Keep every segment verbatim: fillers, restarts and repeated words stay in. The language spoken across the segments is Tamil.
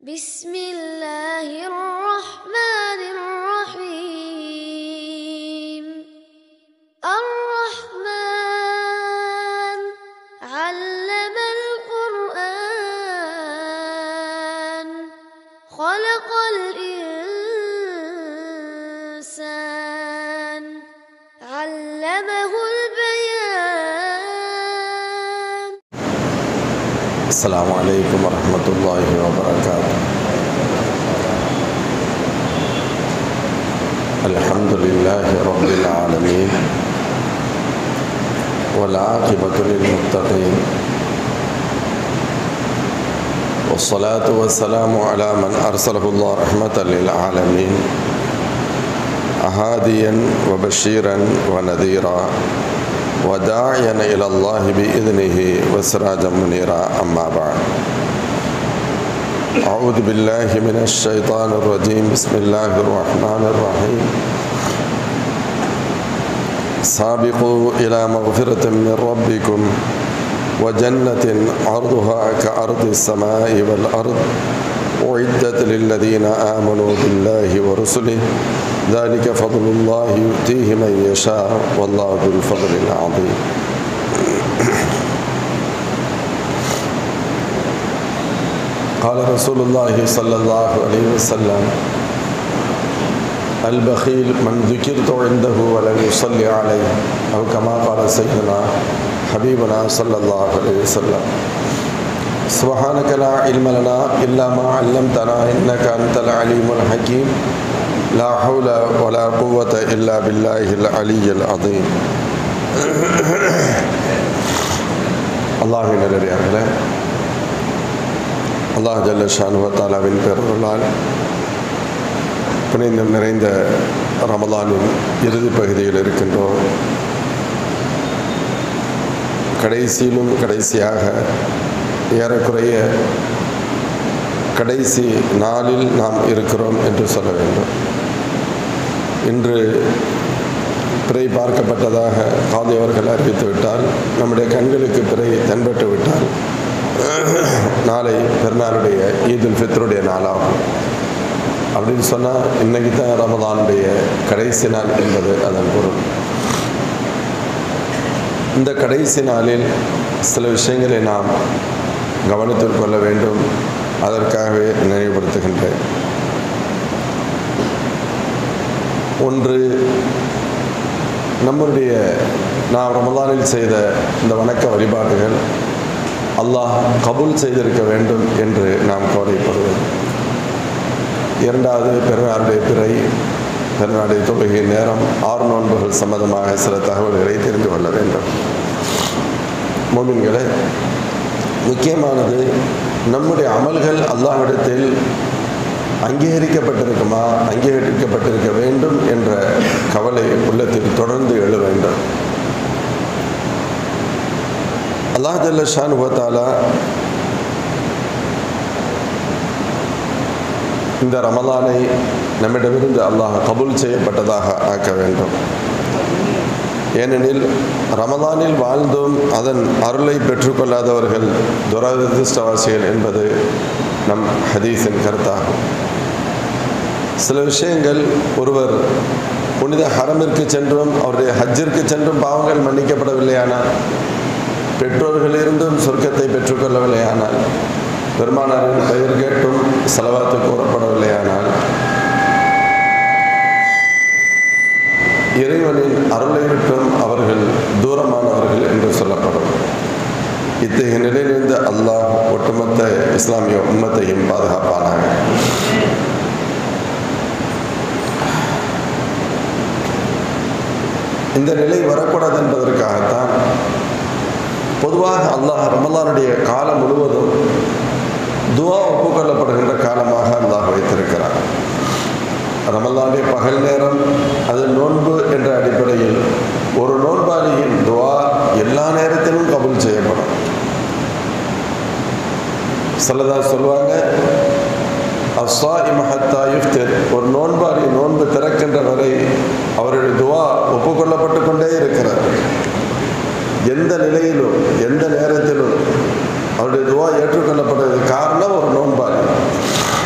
بسم الله الرحمن الرحيم الرحمن علم القرآن خلق الإنسان علمه البيان. السلام عليكم ورحمة الله وبركاته. الحمد لله رب العالمين والعاقبة للمتقين والصلاة والسلام على من أرسله الله رحمة للعالمين هاديا وبشيرا ونذيرا وداعيا إلى الله بإذنه وسراجا منيرا. أما بعد، أعوذ بالله من الشيطان الرجيم. بسم الله الرحمن الرحيم. سابقوا إلى مغفرة من ربكم وجنة عرضها كعرض السماء والأرض أعدت للذين آمنوا بالله ورسله ذلك فضل الله يؤتيه من يشاء والله ذو الفضل العظيم. قال رسول الله صلى الله عليه وسلم: البخيل من ذكرت عنده ولم يصلي عليه، أو كما قال سيدنا حبيبنا صلى الله عليه وسلم. سبحانك لا علم لنا إلا ما علمتنا إنك أنت العليم الحكيم. لا حول ولا قوة إلا بالله العلي العظيم. அல்லாஹ்வின் நல்லடியார்களே, அல்லாஹ் ஜல்ல ஷானுஹு வ தஆலாவின் பெயர்களால் புனிதம் நிறைந்த ரமலானின் இறுதி பகுதியில் இருக்கின்றோம். கடைசியிலும் கடைசியாக ஏறக்குறைய கடைசி நாளில் நாம் இருக்கிறோம் என்று சொல்ல வேண்டும். இன்று பிறை பார்க்கப்பட்டதாக காதி அவர்கள் அறிவித்து விட்டால், நம்முடைய கண்களுக்கு பிறை தென்பட்டு விட்டால் நாளை பெருநாளுடைய ஈதுல் ஃபித்ருடைய நாளாகும். அப்படின்னு சொன்னால் இன்னைக்கு தான் ரமலானுடைய கடைசி நாள் என்பது அதன் பொருள். இந்த கடைசி நாளில் சில விஷயங்களை நாம் கவனத்தில் கொள்ள வேண்டும். அதற்காகவே நினைவுபடுத்துகின்றேன். ஒன்று, நம்முடைய நாம் ரமலானில் செய்த இந்த வணக்க வழிபாடுகள் அல்லாஹ் கபூல் செய்திருக்க வேண்டும் என்று நாம் கவலைப்படுவது. இரண்டாவது, பெருநாளுடைய பிறை, பெருநாளுடைய தொழுகை நேரம், ஆறு நோன்புகள் சம்பந்தமாக சில தகவல்களை தெரிந்து கொள்ள வேண்டும். மோமின்களே, முக்கியமானது நம்முடைய அமல்கள் அல்லாஹ்விடத்தில் அங்கீகரிக்கப்பட்டிருக்குமா, அங்கீகரிக்கப்பட்டிருக்க வேண்டும் என்ற கவலை உள்ளத்தில் தொடர்ந்து எழ வேண்டும். அல்லாஹ் ஜல்ல ஷானுஹு வ தஆலா இந்த ரமலானை நம்மிடமிருந்து அல்லாஹ் கபூல் செய்யப்பட்டதாக ஆக்க வேண்டும். ஏனெனில் ரமலானில் வாழ்ந்தும் அதன் அருளை பெற்றுக்கொள்ளாதவர்கள் துரதிருஷ்டவாசிகள் என்பது நம் ஹதீஸின் கருத்தாகும். சில விஷயங்கள், ஒருவர் புனித ஹரமிற்கு சென்றும் அவருடைய ஹஜ்ஜிற்கு சென்றும் பாவங்கள் மன்னிக்கப்படவில்லையானால், பெற்றோர்களிருந்தும் சொர்க்கத்தை பெற்றுக்கொள்ளவில்லையானால், பெருமானாரின் பெயர் கேட்டும் ஸலவாத்து கூறப்படவில்லையானால், இறைவனின் அருளை விட்டும் அவர்கள் தூரமானவர்கள் என்று சொல்லப்படும். இத்தகைய நிலையிலிருந்து அல்லாஹ் ஒட்டுமொத்த இஸ்லாமிய உம்மத்தையும் பாதுகாப்பானாக. இந்த நிலை வரக்கூடாது என்பதற்காகத்தான் பொதுவாக அல்லாஹ் ரமலானுடைய காலம் முழுவதும் துஆ ஒப்புக்கொள்ளப்படுகின்ற காலமாக அல்லாஹ் வைத்திருக்கிறார். ரமலானுடைய பகல் நேரம் அது நோன்பு என்ற அடிப்படையில் ஒரு நோன்பாளியின் துஆ எல்லா நேரத்திலும் கபூல் செய்யப்படும். சிலதா சொல்லுவாங்க, அஸ்ஸாயிமு ஹத்தா யுஃப்திர், ஒரு நோன்பாளி நோன்பு திறக்கின்ற வரை அவருடைய துஆ ஒப்புக்கொள்ளப்பட்டு கொண்டே இருக்கிறார். எந்த நிலையிலும் எந்த நேரத்திலும் அவருடைய துஆ ஏற்றுக்கொள்ளப்படுவதற்கு காரணம் ஒரு நோன்பாளி.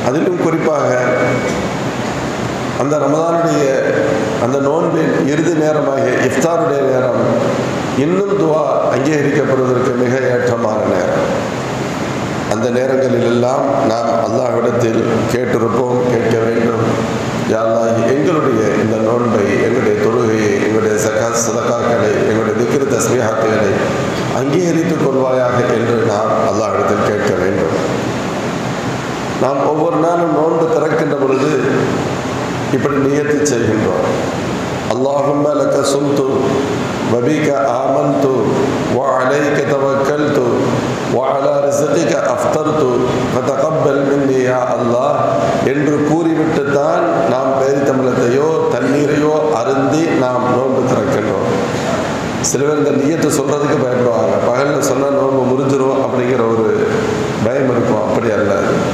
அதிலும் குறிப்பாக அந்த ரமதானுடைய அந்த நோன்பின் இறுதி நேரமாகிய இஃப்தாருடைய நேரம் இன்னும் துவா அங்கீகரிக்கப்படுவதற்கு மிக ஏற்றமான நேரம். அந்த நேரங்களில் எல்லாம் நாம் அல்லாஹ்விடத்தில் கேட்டிருப்போம், கேட்க வேண்டும். யா அல்லாஹ், எங்களுடைய இந்த நோன்பை, எங்களுடைய தொழுகையை, எங்களுடைய ஸகாத் சதகாக்களை, எங்களுடைய திக்ர் தஸ்பீஹாத்துகளை அங்கீகரித்துக் கொள்வாயாக என்று நாம் அல்லாஹ்விடத்தில் கேட்க வேண்டும். நாம் ஒவ்வொரு நாளும் நோன்பு திறக்கின்ற பொழுது இப்படி நியத்து செய்கின்றோம். அல்லாஹும்ம லக சும்து வபிக ஆமன்து வ அலைக தவக்கல்து வ அலா ரிஸ்கிக அஃப்தர்து ஃபதகப்பல் மின்னி யா அல்லாஹ் என்று கூறிவிட்டு தான் நாம் பேரித்தம்பளத்தையோ தண்ணீரையோ அருந்தி நாம் நோன்பு திறக்கின்றோம். சில பேர் இந்த நியத்தை சொல்கிறதுக்கு பயப்படுவாங்க. பகலில் சொன்னால் நோன்பு முறிஞ்சிரும் அப்படிங்கிற ஒரு பயம் இருக்கும். அப்படி அல்ல.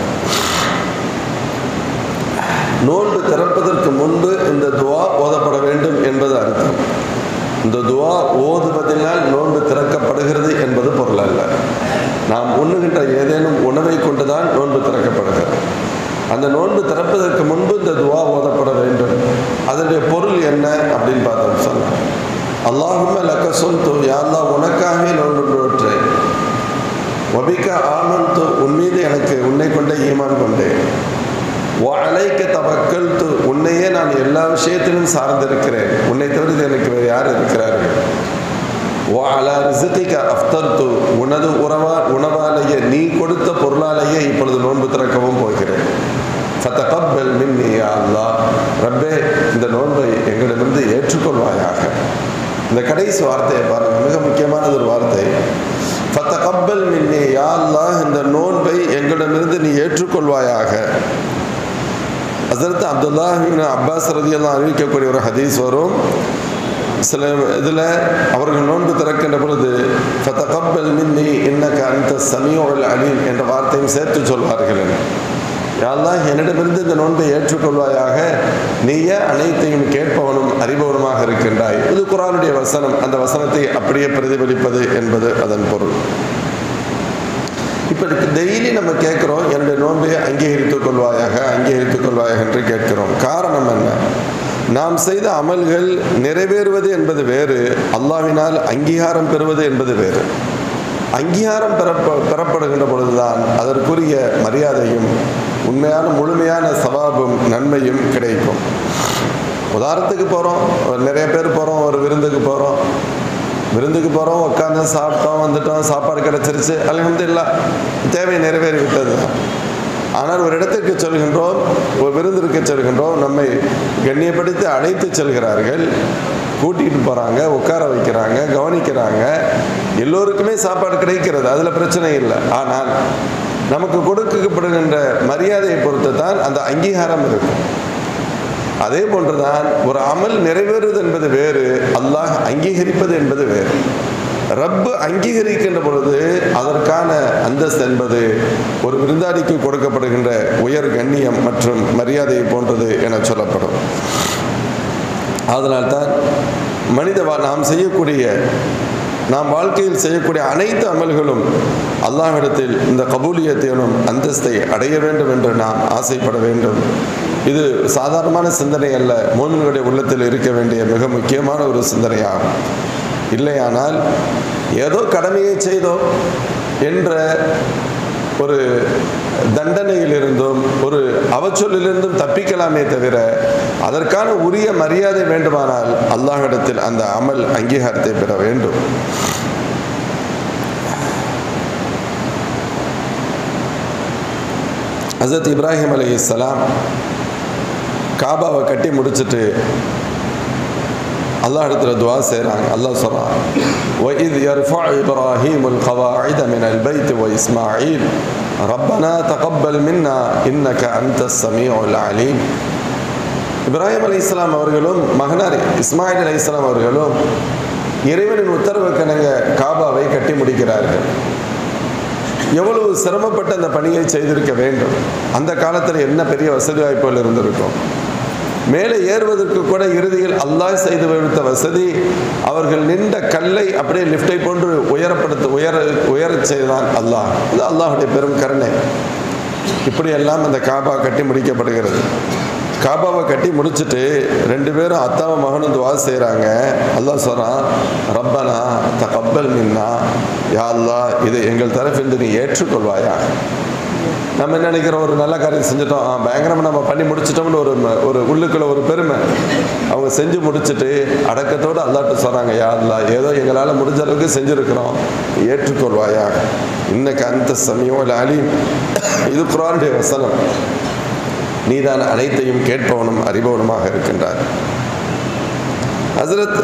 நோன்பு திறப்பதற்கு முன்பு இந்த துவா ஓதப்பட வேண்டும் என்பது அர்த்தம். இந்த துவா ஓதுவதனால் நோன்பு திறக்கப்படுகிறது என்பது பொருள் அல்ல. நாம் உண்ணுகின்ற ஏதேனும் உணவை கொண்டுதான் நோன்பு திறக்கப்படுகிறது. அந்த நோன்பு திறப்பதற்கு முன்பு இந்த துவா ஓதப்பட வேண்டும். அதனுடைய பொருள் என்ன அப்படின்னு பார்த்தோம். சொல்ல அல்லாஹும்ம லக்க சும்து, யா அல்லாஹ் உனக்காகவே நோன்பு நோற்றேன். வபிக ஆமன்து, உன் மீது எனக்கு உன்னை கொண்டே ஈமான் கொண்டேன். வ அலைக தவக்கல்து, உன்னையே நான் எல்லா விஷயத்திலும் சார்ந்திருக்கிறேன். உன்னை தவிர எனக்கு வேறு யார் இருக்கிறார்கள். வ அலா ரிஸ்கிக அஃப்தர்து, உனது உறவா உணவாலேயே நீ கொடுத்த பொருளாலேயே இப்பொழுது நோன்பு திறக்கவும் போகிறேன். ஃபதகப்பல் மின்னி யா அல்லாஹ், ரப்பே இந்த நோன்பை எங்களிடமிருந்து ஏற்றுக்கொள்வாயாக. இந்த கடைசி வார்த்தையை பாருங்க, மிக முக்கியமானது ஒரு வார்த்தை. ஃபதகப்பல் மின்னி யா அல்லாஹ், இந்த நோன்பை எங்களிடமிருந்து நீ ஏற்றுக்கொள்வாயாக. ஹஸரத் அப்துல்லாஹ் இப்னு அப்பாஸ் ரலியல்லாஹு அன்ஹு அறிவிக்கக்கூடிய ஒரு ஹதீஸ் வரும். சில இதில் அவர்கள் நோன்பு திறக்கின்ற பொழுது ஃபதகப்பல் மின்னி இன்னக அன்த ஸமீஉல் அலீம் என்ற வார்த்தையும் சேர்த்து சொல்வார்கள். யா அல்லாஹ், என்னிடமிருந்து இந்த நோன்பை ஏற்றுக்கொள்வாயாக, நீயே அனைத்தையும் கேட்பவனும் அறிபவனுமாக இருக்கின்றாய். இது குர்ஆனுடைய வசனம். அந்த வசனத்தை அப்படியே பிரதிபலிப்பது என்பது அதன் பொருள். இப்போ டெய்லி நம்ம கேட்குறோம், என்னுடைய நோன்பை அங்கீகரித்துக் கொள்வாயாக, அங்கீகரித்துக் கொள்வாயாக என்று கேட்கிறோம். காரணம் என்ன? நாம் செய்த அமல்கள் நிறைவேறுவது என்பது வேறு, அல்லாஹ்வினால் அங்கீகாரம் பெறுவது என்பது வேறு. அங்கீகாரம் பெறப்ப பெறப்படுகின்ற பொழுதுதான் அதற்குரிய மரியாதையும் உண்மையான முழுமையான சவாபும் நன்மையும் கிடைக்கும். உதாரணத்துக்கு போகிறோம், நிறைய பேர் போகிறோம், ஒரு விருந்துக்கு போகிறோம். விருந்துக்கு போகிறோம், உட்காந்து சாப்பிட்டோம், வந்துட்டோம், சாப்பாடு கிடச்சிருச்சு, அல்ஹம்துலில்லாஹ், தேவை நிறைவேறி விட்டது. ஆனால் ஒரு இடத்துக்கு செல்கின்றோம், ஒரு விருந்திற்கு செல்கின்றோம், நம்மை கண்ணியப்படுத்தி அழைத்து செல்கிறார்கள், கூட்டிகிட்டு போகிறாங்க, உட்கார வைக்கிறாங்க, கவனிக்கிறாங்க, எல்லோருக்குமே சாப்பாடு கிடைக்கிறது, அதில் பிரச்சனை இல்லை. ஆனால் நமக்கு கொடுக்கப்படுகின்ற மரியாதையை பொறுத்து தான் அந்த அங்கீகாரம் இருக்கும். அதே போன்றுதான் ஒரு அமல் நிறைவேறுவது என்பது வேறு, அல்லாஹ் அங்கீகரிப்பது என்பது வேறு. ரப்பு அங்கீகரிக்கின்ற பொழுது அதற்கான அந்தஸ்து என்பது ஒரு விருந்தாளிக்கு கொடுக்கப்படுகின்ற உயர் கண்ணியம் மற்றும் மரியாதையை போன்றது என சொல்லப்படும். அதனால்தான் மனித நாம் செய்யக்கூடிய நாம் வாழ்க்கையில் செய்யக்கூடிய அனைத்து அமல்களும் அல்லாஹ்விடத்தில் இந்த கபூலியத்தையும் அந்தஸ்தை அடைய வேண்டும் என்று நாம் ஆசைப்பட வேண்டும். இது சாதாரணமான சிந்தனை அல்ல, மோமின்களுடைய உள்ளத்தில் இருக்க வேண்டிய மிக முக்கியமான ஒரு சிந்தனையாகும். இல்லையானால் ஏதோ கடமையை செய்தோம் என்ற ஒரு தண்டனையிலிருந்தும் ஒரு அவச்சொல்லிலிருந்தும் தப்பிக்கலாமே தவிர அதற்கான உரிய மரியாதை வேண்டுமானால் அல்லாஹ்விடத்தில் அந்த அமல் அங்கீகாரத்தை பெற வேண்டும். ஹஸரத் இப்ராஹிம் அலைஹிஸ்ஸலாம் காபாவை கட்டி முடிச்சுட்டு அல்லாஹ் இடத்துல துவா செய்கிறாங்க. அல்லாஹ் சொல்கிறான், وَإِذْ يَرْفَعُ إِبْرَاهِيمُ الْقَوَاعِدَ مِنَ الْبَيْتِ وَإِسْمَاعِيلُ رَبَّنَا تَقَبَّلْ مِنَّا إِنَّكَ أَنْتَ السَّمِيعُ الْعَلِيمُ. இப்ராஹிம் அலைஹிஸ்ஸலாம் அவர்களும் மகனார் இஸ்மாயில் அலைஹிஸ்ஸலாம் அவர்களும் இறைவனின் உத்தரவுக்கெனங்க காபாவை கட்டி முடிக்கிறார்கள். எவ்வளவு சிரமப்பட்டு அந்த பணியை செய்திருக்க வேண்டும். அந்த காலத்தில் என்ன பெரிய வசதி வாய்ப்புகள் இருந்திருக்கும். மேலே ஏறுவதற்கு கூட இறுதியில் அல்லாஹ் செய்து வைத்த வசதி, அவர்கள் நின்ற கல்லை அப்படியே லிஃப்டை போன்று உயரப்படுத்த உயர உயரச் செய்தான் அல்லாஹ். இது அல்லாஹுடைய பெரும் கருணை. இப்படியெல்லாம் அந்த காபா கட்டி முடிக்கப்படுகிறது. காபாவை கட்டி முடிச்சுட்டு ரெண்டு பேரும் அத்தாவும் மகனும் துவா செய்கிறாங்க. அல்லாஹ் சொல்கிறான், ரப்பனா தகப்பல் மின்னா, யா அல்லாஹ் இதை எங்கள் தரப்பிலிருந்து நீ ஏற்றுக்கொள்வாயா. நம்ம என்ன நினைக்கிறோம், ஒரு நல்ல காரியம் செஞ்சுட்டோம், பயங்கரமாக நம்ம பண்ணி முடிச்சிட்டோம்னு ஒரு ஒரு உள்ளுக்குள்ள ஒரு பெருமை. அவங்க செஞ்சு முடிச்சுட்டு அடக்கத்தோடு அல்லாஹ்ட்ட சொல்கிறாங்க, யா அல்லாஹ் ஏதோ எங்களால் முடிஞ்ச அளவுக்கு செஞ்சுருக்கிறோம், ஏற்றுக்கொள்வாயா. இன்னக்கு அந்த சமீஉல் அலீம். இது குர்ஆனுடைய வசனம். நீதான் அனைத்தையும் கேட்பவனும் அறிபவனுமாக இருக்கின்றார். ஹஸ்ரத்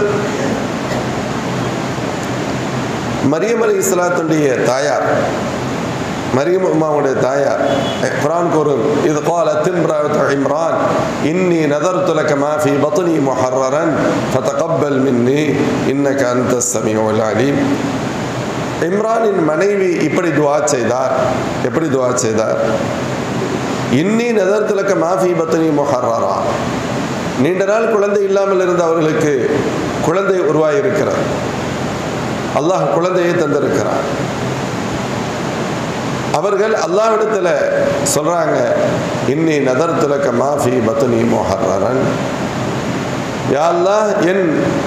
மரியம் அலைஹிஸ்ஸலாத்துடைய தாயார், மரியம் அம்மாவுடைய தாயார் குர்ஆன் கூறும், இது قالت امرأة عمران إني نذرت لك ما في بطني محررا فتقبل مني إنك أنت السميع العليم. இம்ரானின் மனைவி இப்படி துஆ செய்தார். எப்படி துஆ செய்தார்? இன்னி நதர்த்துலக்க மாஃபி பத்னி முஹர்ரரா. நீண்ட நாள் குழந்தை இல்லாமல் இருந்த அவர்களுக்கு குழந்தை உருவாகியிருக்கிறார். அல்லாஹ் குழந்தையை தந்திருக்கிறார். அவர்கள் அல்லாஹ்விடத்தில் சொல்றாங்க, இன்னி நதர்த்துலக்க மாஃபி பத்னி முஹர்ரரன், யா அல்லாஹ் என்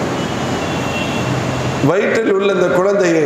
வயிற்றில் உள்ள இந்த குழந்தையை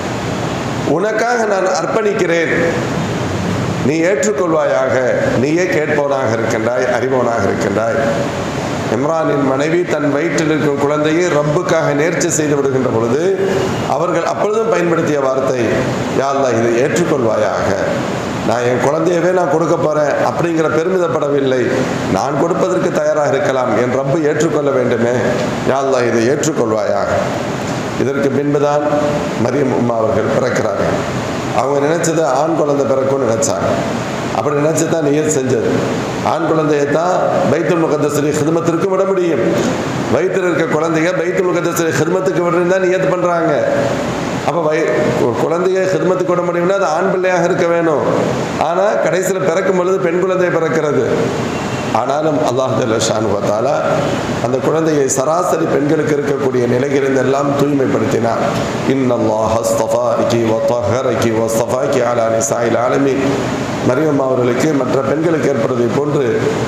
உனக்காக நான் அர்ப்பணிக்கிறேன், நீ ஏற்றுக்கொள்வாயாக, நீயே கேட்பவனாக இருக்கின்றாய், அறிபவனாக இருக்கின்றாய். இம்ரானின் மனைவி தன் வயிற்றில் இருக்கும் குழந்தையை ரப்புக்காக நேர்ச்சி செய்து விடுகின்ற பொழுது அவர்கள் அப்பொழுதும் பயன்படுத்திய வார்த்தை, யா அல்லாஹ் இதை ஏற்றுக்கொள்வாயாக. நான் என் குழந்தையவே நான் கொடுக்க போறேன் அப்படிங்கிற பெருமிதப்படவில்லை, நான் கொடுப்பதற்கு தயாராக இருக்கலாம், என் ரப்பு ஏற்றுக்கொள்ள வேண்டுமே, யா அல்லாஹ் இதை ஏற்றுக்கொள்வாயாக. இதற்கு பின்புதான் மரியம் உம்மா அவர்கள் பிறக்கிறார்கள். அவங்க நினைச்சது ஆண் குழந்தை பிறக்கும்னு நினைச்சாங்க. அப்படி நினைச்சு தான் நியத் செஞ்சது. ஆண் குழந்தையை தான் பைத்துல் முகத்தஸிலே ஹிதமத்திற்கு விட முடியும். வயிற்றில் இருக்க குழந்தைய பைத்துல் முகத்தஸிலே ஹிதமத்துக்கு விடுறது தான் நியத் பண்றாங்க. அப்போ வை குழந்தைய ஹிதமத்துக்கு விட முடியும்னா அது ஆண் பிள்ளையாக இருக்க வேணும். ஆனால் கடைசியில் பிறக்கும் பொழுது பெண் குழந்தை பிறக்கிறது. ஆனாலும் அல்லாஹ் ஜல்ல ஷானு வ தஆலா அந்த குழந்தையை சராசரி பெண்களுக்கு இருக்கக்கூடிய நிலையிலிருந்து எல்லாம் தூய்மைப்படுத்தினார். இன்னல்லாஹ் அஸ்தஃபாகி வ தஹரகி வ ஸஃபாகி அலா நிஸாஇல் ஆலமீன். மரியம் அவர்களுக்கு மற்ற பெண்களுக்கு ஏற்படுவதை போன்று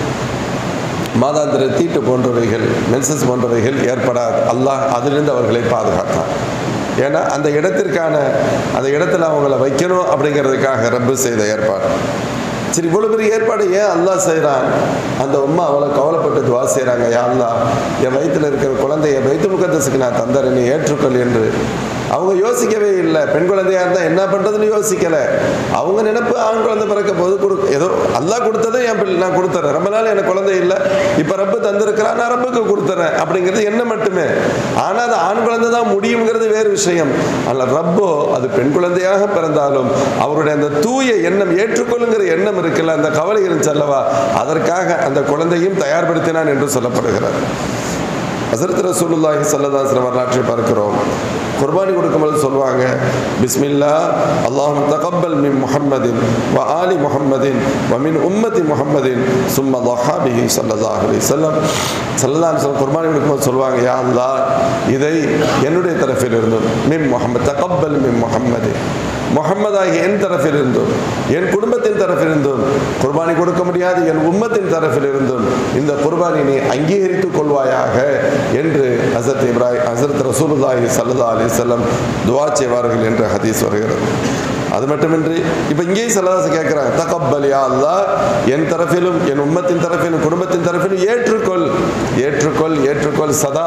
மாதாந்திர தீட்டு போன்றவைகள், மென்சஸ் போன்றவைகள் ஏற்படாது. அல்லாஹ் அதிலிருந்து அவர்களை பாதுகாத்தான். ஏன்னா அந்த இடத்திற்கான அந்த இடத்துல அவங்கள வைக்கணும் அப்படிங்கிறதுக்காக ரப்பு செய்த ஏற்பாடு. சரி, இவ்வளவு பெரிய ஏற்பாடு ஏன் அல்லாஹ் செய்கிறான்? அந்த உம்மா அவளை கவலைப்பட்டு துவா செய்கிறாங்க, யா அல்லாஹ் என் வயிற்றில் இருக்கிற குழந்தைய பைத்துல் முகத்தஸுக்கு நான் தந்தரேன், நீ ஏற்றுக்கொள் என்று. அவங்க யோசிக்கவே இல்லை. பெண் குழந்தையா இருந்தால் என்ன பண்ணுறதுன்னு யோசிக்கலை. அவங்க நினைப்பு ஆண் குழந்தை பிறக்க போது கொடு, ஏதோ அல்லாஹ் கொடுத்ததை என் பிள்ளை நான் கொடுத்துறேன், ரொம்ப நாள் எனக்கு குழந்தை இல்லை, இப்போ ரப்பு தந்திருக்கிறான், நான் ரப்புக்கு கொடுத்துறேன் அப்படிங்கிறது என்ன மட்டுமே. ஆனால் அது ஆண் குழந்தை தான் முடியுங்கிறது வேறு விஷயம். ஆனால் ரப்போ அது பெண் குழந்தையாக பிறந்தாலும் அவருடைய அந்த தூய எண்ணம், ஏற்றுக்கொள்ளுங்கிற எண்ணம் இருக்குல்ல, அந்த கவலை இருந்துச்சு அல்லவா, அதற்காக அந்த குழந்தையும் தயார்படுத்தினான் என்று சொல்லப்படுகிறார். ஹஸரத் ரசூலுல்லாஹி ஸல்லல்லாஹு அலைஹி வஸல்லம் வரலாற்றை பார்க்கிறோம். குர்பானி கொடுக்கும்போது சொல்லுவாங்க, பிஸ்மில்லா அல்லாஹும்ம தகப்பல் மின் முஹம்மதின் வ ஆலி முஹம்மதின் வ மின் உம்மதி முஹம்மதின் சும்ம ضحى به ஸல்லல்லாஹு அலைஹி வஸல்லம். ஸல்லல்லாஹு அலைஹி வஸல்லம் குர்பானி கொடுக்கும்போது சொல்லுவாங்க, யா அல்லாஹ் இதை என்னுடைய தரப்பில் இருந்தும், மின் முஹம்மத் தகப்பல் மின் முஹம்மதி, முஹம்மதாகி என் தரப்பில் இருந்தும், என் குடும்பத்தின் தரப்பில் இருந்தும், குர்பானி கொடுக்க முடியாது என் உம்மத்தின் தரப்பில் இருந்தும் இந்த குர்பானினை அங்கீகரித்துக் கொள்வாயாக என்று ஹஸரத் இப்ராஹிம் ஹஸரத் ரசூலுல்லாஹி ஸல்லல்லாஹு அலைஹி வஸல்லம் துஆ செய்வார்கள் என்ற ஹதீஸ் வருகிறது. அது மட்டுமின்றி இப்போ இங்கேயும் ஸல்லல்லாஹு கேட்குறாங்க, தகப்பல் யா அல்லாஹ் என் தரப்பிலும் என் உம்மத்தின் தரப்பிலும் குடும்பத்தின் தரப்பிலும் ஏற்றுக்கொள், ஏற்றுக்கொள், ஏற்றுக்கொள் சதா.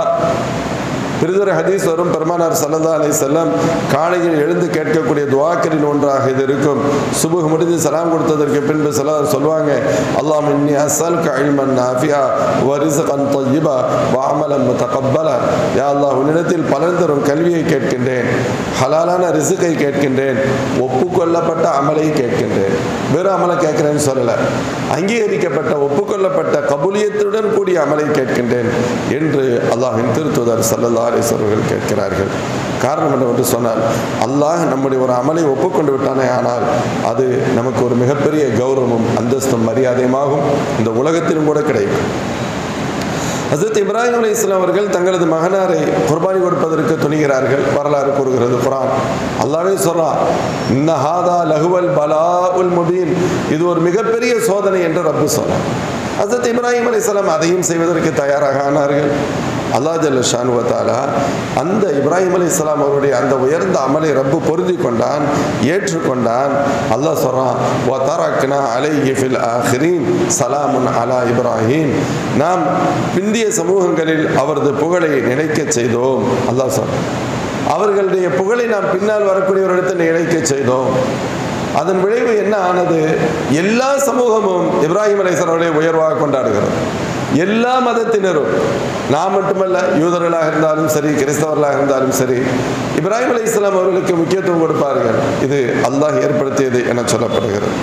பிரிதொரு ஹதீஸ் வரும், பெருமானார் ஸல்லல்லாஹு அலைஹி வஸல்லம் காலையில் எழுந்து கேட்கக்கூடிய துஆக்களின் ஒன்றாக இது இருக்கும். சுபுஹ் முடிந்து சலாம் கொடுத்ததற்கு பின்பு ஸல்லல்லாஹு சொல்வாங்க, அல்லாஹும்ம இன்னி அஸ்அலுக இல்மன் நாஃபிஆ வ ரிஸ்கன் தய்யிபா வ அமலன் முதகப்பலா. யா அல்லாஹ் உன்னிடத்தில் பலன் தரும் கல்வியை கேட்கின்றேன், ஹலாலான ரிஸ்கை கேட்கின்றேன், ஒப்புக்கொள்ளப்பட்ட அமலை கேட்கின்றேன். வெறும் அமலை கேட்கிறேன்னு சொல்லலை, அங்கீகரிக்கப்பட்ட ஒப்புக்கொள்ளப்பட்ட கபூலியத்துடன் கூடிய அமலை கேட்கின்றேன் என்று அல்லாஹ்வின் திருத்தூதர் ஸல்லல்லாஹு அலைஹி வஸல்லம் கேட்கிறார்கள். காரணம் என்னவென்று சொன்னால், அல்லாஹ் நம்முடைய ஒரு அமலை ஒப்புக்கொண்டு விட்டானே ஆனால் அது நமக்கு ஒரு மிகப்பெரிய கௌரவமும் அந்தஸ்தும் மரியாதையுமாகும், இந்த உலகத்திலும் கூட கிடைக்கும். ஹஸரத் இப்ராஹிம் அலைஹிஸ்ஸலாம் அவர்கள் தங்களது மகனாரை குர்பானி கொடுப்பதற்கு துணிகிறார்கள். வரலாறு கூறுகிறது குர்ஆன். அல்லாஹ்வே சொல்றான், இன்ன ஹாதா லஹுவல் பலாஉல் முபீன், இது ஒரு மிகப்பெரிய சோதனை என்று ரப்பு சொல்றான். ஹஸரத் இப்ராஹிம் அலைஹிஸ்ஸலாம் அதையும் செய்வதற்கு தயாராக ஆனார்கள். அல்லாஹ் ஜல்ல ஷானு வ தஆலா அந்த இப்ராஹிம் அலைஹிஸ்ஸலாம் அவருடைய அந்த உயர்ந்த அமலை ரப்பு பொருந்தி கொண்டான், ஏற்றுக்கொண்டான். அல்லாஹ் சொல்றான், வ தரக்னா அலைஹி ஃபில் ஆகிரீன் சலாமுன் அலா இப்ராஹிம், நாம் பிந்திய சமூகங்களில் அவரது புகழை நிலைக்கச் செய்தோம். அல்லாஹ் சொல்றான், அவர்களுடைய புகழை நாம் பின்னால் வரக்கூடிய ஒரு இடத்தில் நிலைக்க செய்தோம். அதன் விளைவு என்ன ஆனது? எல்லா சமூகமும் இப்ராஹிம் அலைஹிஸ்ஸலாம் அவர்களை உயர்வாக கொண்டாடுகிறது. எல்லா மதத்தினரும், நான் மட்டுமல்ல, யூதர்களாக இருந்தாலும் சரி, கிறிஸ்தவர்களாக இருந்தாலும் சரி, இப்ராஹிம் அலைஹிஸ்ஸலாம் அவர்களுக்கு முக்கியத்துவம் கொடுப்பார்கள். இது அல்லாஹ் ஏற்படுத்தியது என சொல்லப்படுகிறது.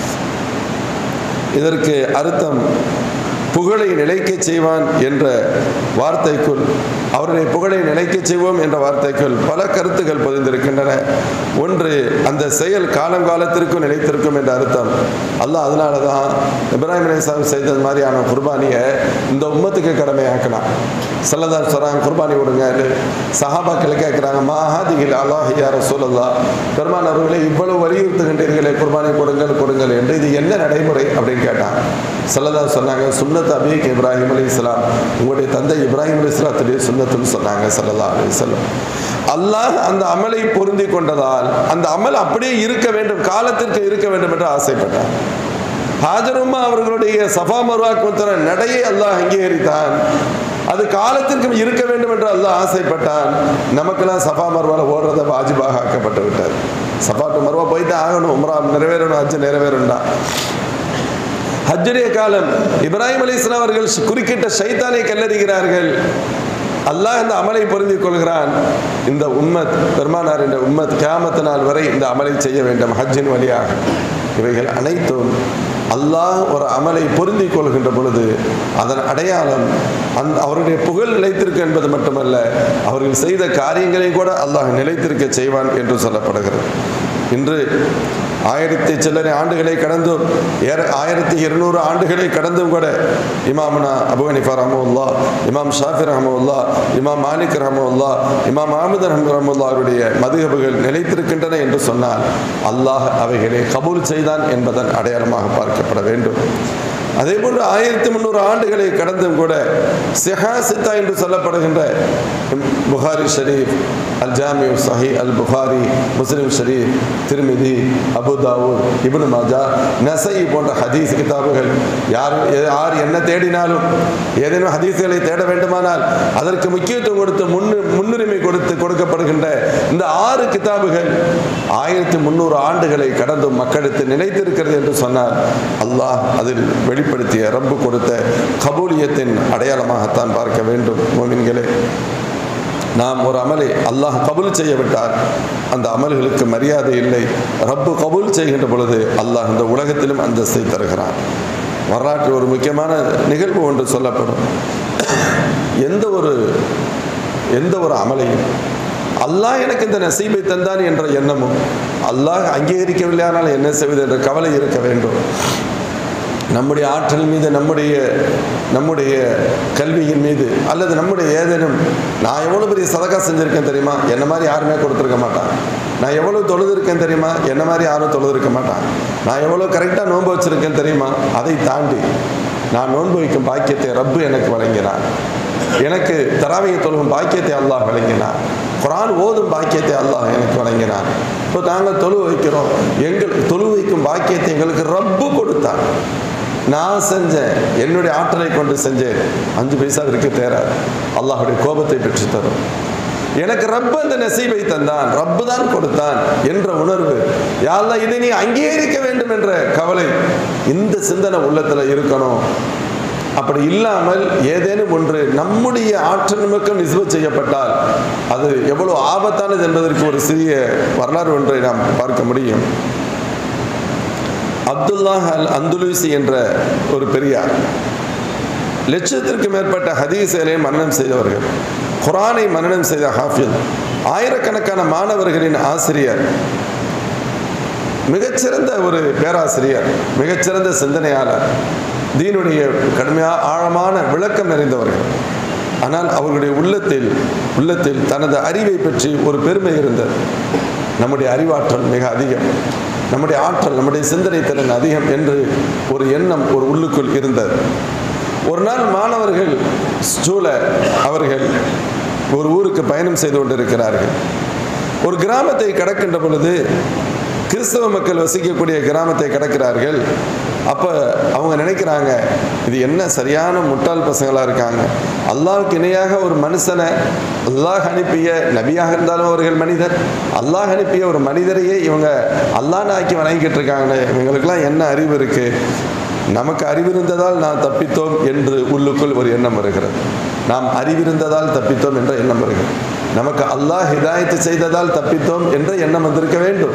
இதற்கு அர்த்தம் புகழை நிலைக்க செய்வான் என்ற வார்த்தைக்குள், அவருடைய புகழை நிலைக்க செய்வோம் என்ற வார்த்தைக்குள் பல கருத்துக்கள் பதிந்திருக்கின்றன. ஒன்று, அந்த செயல் காலங்காலத்திற்கும் நிலைத்திருக்கும் என்ற அர்த்தம். அல்லாஹ் அதனால தான் இப்ராஹிம் அலைஹிஸ்ஸலாம் செய்தது மாதிரியான குர்பானியை இந்த உம்மத்துக்கு கடமையாக்கலாம். ஸல்லல்லாஹு அலைஹி வஸல்லம் குர்பானி கொடுங்க, சஹாபாக்கள் கேட்குறாங்க, மாஹாதிகில் அல்லாஹ் யா ரசூலல்லாஹ், பெருமான் அவர்களை இவ்வளவு வலியுறுத்துகின்றீர்களே, குர்பானி கொடுங்கள் கொடுங்கள் என்று, இது என்ன நடைமுறை அப்படின்னு கேட்டாங்க. ஸல்லல்லாஹு சொன்னாங்க, சுன்னத் அபீக் இப்ராஹிம் அலைஹிஸ்ஸலாம், உங்களுடைய தந்தை இப்ராஹிம் அலைஹிஸ்ஸலாத்துடைய சுன்னத்துன்னு சொன்னாங்க ஸல்லல்லாஹு அலைஹி வஸல்லம். அல்லாஹ் அந்த அமலை பொருந்தி கொண்டதால் அந்த அமல் அப்படியே இருக்க வேண்டும், காலத்திற்கு இருக்க வேண்டும் என்று ஆசைப்பட்டார். ஹாஜரும்மா அவர்களுடைய சஃபா மர்வா நடையை அல்லாஹ் அங்கீகரித்தான். அது காலத்திற்கு இருக்க வேண்டும் என்று அல்லாஹ் ஆசைப்பட்டான். நமக்கெல்லாம் சஃபா மர்வால ஓடுறத வாஜிபாக ஆக்கப்பட்டு விட்டார். சஃபா டு மர்வா போயிட்டு ஆகணும், உம்ரா நிறைவேறணும், ஹஜ் நிறைவேறணும்டா. ஹஜ்ஜுடைய காலம், இப்ராஹிம் அலைஹிஸ்ஸலாம் அவர்கள் குறுக்கிட்ட ஷைத்தானை கல்லறிகிறார்கள். அல்லாஹ் இந்த அமலை பொருந்தி கொள்கிறான். இந்த உம்மத், பெருமானார் என்ற உம்மத் கியாமத் நாள் வரை இந்த அமலை செய்ய வேண்டும் ஹஜ்ஜின் வழியாக. இவைகள் அனைத்தும் அல்லாஹ் ஒரு அமலை பொருந்தி கொள்கின்ற பொழுது அதன் அடையாளம் அந் அவருடைய புகழ் நிலைத்திருக்க என்பது மட்டுமல்ல, அவர்கள் செய்த காரியங்களை கூட அல்லாஹ் நிலைத்திருக்க செய்வான் என்று சொல்லப்படுகிறது. இன்று ஆயிரத்தி சில்லறை ஆண்டுகளை கடந்தும், ஏற ஆயிரத்தி இருநூறு ஆண்டுகளை கடந்தும் கூட இமாம்னா அபு ஹனீஃபா ரஹ்மத்துல்லாஹ், இமாம் ஷாஃபி ரஹ்மத்துல்லாஹ், இமாம் மாலிக் ரஹ்மத்துல்லாஹ், இமாம் அஹ்மத் ரஹ்மத்துல்லாஹ் அவருடைய மதுஹபுகள் நிலைத்திருக்கின்றன என்று சொன்னால் அல்லாஹ் அவைகளை கபூல் செய்தான் என்பதன் அடையாளமாக பார்க்கப்பட வேண்டும். அதே போன்று ஆயிரத்தி முந்நூறு ஆண்டுகளை கடந்தும் கூட சிஹா சித்தா என்று சொல்லப்படுகின்ற Bukhari Sharif, al Jami Sahih al Bukhari, Muslim ஷரீஃப், Tirmidhi, Abu Dawud, Ibn Majah, Nasai போன்ற ஹதீஸ் கிதாபுகள், யார் யார் என்ன தேடினாலும், ஏதேனும் ஹதீஸ்களை தேட வேண்டுமானால் அதற்கு முக்கியத்துவம் கொடுத்து முன்னு முன்னுரிமை கொடுத்து கொடுக்கப்படுகின்ற இந்த ஆறு கிதாபுகள் ஆயிரத்தி முந்நூறு ஆண்டுகளை கடந்தும் மக்களுக்கு நிலைத்திருக்கிறது என்று சொன்னார் அல்லாஹ் அதில் வெளிப்படுத்திய ரப்பு கொடுத்த கபூலியத்தின் அடையாளமாகத்தான் பார்க்க வேண்டும். மோமின்களே, நாம் ஒரு அமலை அல்லாஹ் கபூல் செய்ய விட்டார், அந்த அமல்களுக்கு மரியாதை இல்லை. ரப்பு கபூல் செய்கின்ற பொழுது அல்லாஹ் இந்த உலகத்திலும் அந்தஸ்தை தருகிறான். வரலாற்றில் ஒரு முக்கியமான நிகழ்வு ஒன்று சொல்லப்படும். எந்த ஒரு எந்த ஒரு அமலையும் அல்லாஹ் எனக்கு இந்த நசீபை தந்தான் என்ற எண்ணமும், அல்லாஹ் அங்கீகரிக்கவில்லையானால் என்ன செய்வது என்ற கவலை இருக்க வேண்டும். நம்முடைய ஆற்றல் மீது, நம்முடைய நம்முடைய கல்வியின் மீது, அல்லது நம்முடைய ஏதேனும், நான் எவ்வளோ பெரிய சதகா செஞ்சுருக்கேன் தெரியுமா, என்ன மாதிரி யாருமே கொடுத்துருக்க மாட்டான். நான் எவ்வளோ தொழுதுருக்கேன் தெரியுமா, என்ன மாதிரி யாரும் தொழுதுருக்க மாட்டான். நான் எவ்வளோ கரெக்டாக நோன்பு வச்சுருக்கேன் தெரியுமா, அதை தாண்டி நான் நோன்பு வைக்கும் பாக்கியத்தை ரப்பு எனக்கு வழங்கினான். எனக்கு தராவியை தொழுகும் பாக்கியத்தை அல்லாஹ் வழங்கினான். குர்ஆன் ஓதும் பாக்கியத்தை அல்லாஹ் எனக்கு வழங்கினான். இப்போ நாங்கள் தொழு வைக்கிறோம், எங்கள் தொழு வைக்கும் பாக்கியத்தை எங்களுக்கு ரப்பு கொடுத்தான். நான் செஞ்சேன், என்னுடைய ஆற்றலை கொண்டு செஞ்சேன், அஞ்சு பைசாவிற்கு தேராது, அல்லாஹுடைய கோபத்தை பெற்று தரும். எனக்கு ரப்பு அந்த நசீபை தந்தான், ரப்பு தான் கொடுத்தான் என்ற உணர்வு, யா அல்லாஹ் இதை நீ அங்கீகரிக்க வேண்டும் என்ற கவலை, இந்த சிந்தனை உள்ளத்தில் இருக்கணும். அப்படி இல்லாமல் ஏதேனும் ஒன்று நம்முடைய ஆற்றல் நிமிக்கம் நிஸ்பத் செய்யப்பட்டால் அது எவ்வளவு ஆபத்தானது என்பதற்கு ஒரு சிறிய வரலாறு ஒன்றை நாம் பார்க்க முடியும். அப்துல்லாஹ் அல் அந்துலூசி என்ற ஒரு பெரியார், லட்சத்திற்கு மேற்பட்ட ஹதீஸ்களை மனனம் செய்தவர்கள், குர்ஆனை மனனம் செய்த ஹாஃபிஸ், ஆயிரக்கணக்கான மாணவர்களின் ஆசிரியர், மிகச்சிறந்த ஒரு பேராசிரியர், மிகச்சிறந்த சிந்தனையாளர். தீனுடைய கடுமையாக ஆழமான விளக்கம் நிறைந்தவர்கள். ஆனால் அவர்களுடைய உள்ளத்தில் உள்ளத்தில் தனது அறிவை பற்றி ஒரு பெருமை இருந்தது. நம்முடைய அறிவாற்றல் மிக அதிகம், நம்முடைய ஆற்றல், நம்முடைய சிந்தனை திறன் அதிகம் என்று ஒரு எண்ணம் ஒரு உள்ளுக்குள் இருந்தது. ஒரு நாள் மாணவர்கள் ஸ்டூல அவர்கள் ஒரு ஊருக்கு பயணம் செய்து கொண்டிருக்கிறார்கள். ஒரு கிராமத்தை கடக்கின்ற பொழுது, கிறிஸ்தவ மக்கள் வசிக்கக்கூடிய கிராமத்தை கடக்கிறார்கள். அப்போ அவங்க நினைக்கிறாங்க, இது என்ன சரியான முட்டாள் பசங்களாக இருக்காங்க. அல்லாஹ்வுக்கு இணையாக ஒரு மனுஷனை, அல்லாஹ் அனுப்பிய நபியாக இருந்தாலும் அவர்கள் மனிதர், அல்லாஹ் அனுப்பிய ஒரு மனிதரையே இவங்க அல்லாஹ்னு ஆக்கி வணங்கிக்கிட்டு இருக்காங்க. இவங்களுக்கெல்லாம் என்ன அறிவு இருக்குது? நமக்கு அறிவிருந்ததால் நாம் தப்பித்தோம் என்று உள்ளுக்குள் ஒரு எண்ணம் வருகிறது. நாம் அறிவிருந்ததால் தப்பித்தோம் என்ற எண்ணம் வருகிறது. நமக்கு அல்லாஹ் ஹிதாயத்து செய்ததால் தப்பித்தோம் என்ற எண்ணம் வந்திருக்க வேண்டும்.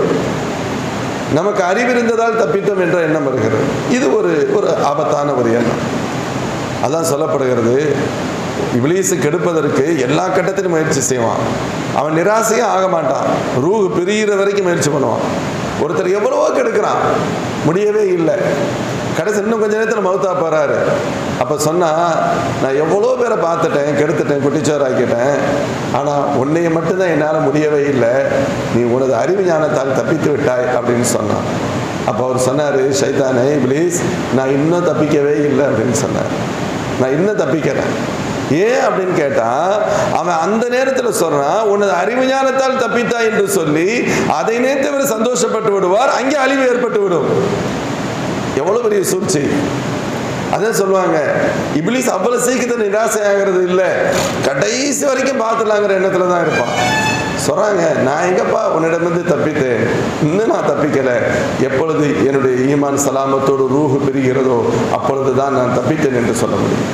நமக்கு அறிவிருந்ததால் தப்பித்தோம் என்ற எண்ணம் வருகிறது. இது ஒரு ஒரு ஆபத்தான ஒரு எண்ணம். அதான் சொல்லப்படுகிறது, இப்லீஸு கெடுப்பதற்கு எல்லா கட்டத்திலும் முயற்சி செய்வான். அவன் நிராசையும் ஆக மாட்டான். ரூஹ் பிரிகிற வரைக்கும் முயற்சி பண்ணுவான். ஒருத்தர் எவ்வளவோ கெடுக்கிறான், முடியவே இல்லை. கடைசி இன்னும் கொஞ்ச நேரத்தில் மௌத்தா போகிறாரு. அப்போ சொன்னால், நான் எவ்வளோ பேரை பார்த்துட்டேன், கெடுத்துட்டேன், குட்டிச்சோராக்கிட்டேன், ஆனால் உன்னைய மட்டும்தான் என்னால் முடியவே இல்லை, நீ உனது அறிவு ஞானத்தால் தப்பித்து விட்டாய் அப்படின்னு சொன்னான். அப்போ அவர் சொன்னார், ஷைத்தானே இப்லீஸ், நான் இன்னும் தப்பிக்கவே இல்லை அப்படின்னு சொன்னார். நான் இன்னும் தப்பிக்கிறேன். ஏன் அப்படின்னு கேட்டால், அவன் அந்த நேரத்தில் சொல்கிறான், உனது அறிவு ஞானத்தால் தப்பித்தா என்று சொல்லி அதை நேர்த்து அவர் சந்தோஷப்பட்டு விடுவார், அங்கே அழிவு ஏற்பட்டு விடும். எவ்வளோ பெரிய சூழ்ச்சி! அதான் சொல்லுவாங்க, இப்லீஸ் அவ்வளோ சீக்கிரத்தை நிராசை ஆகிறது இல்லை, கடைசி வரைக்கும் பார்த்துலாங்கிற எண்ணத்தில் தான் இருப்பான். சொல்கிறாங்க, நான் எங்கப்பா உன்னிடமிருந்து தப்பித்தேன், இன்னும் நான் தப்பிக்கலை. எப்பொழுது என்னுடைய ஈமான் சலாமத்தோடு ரூஹு பிரிகிறதோ அப்பொழுது தான் நான் தப்பித்தேன் என்று சொல்ல முடியும்.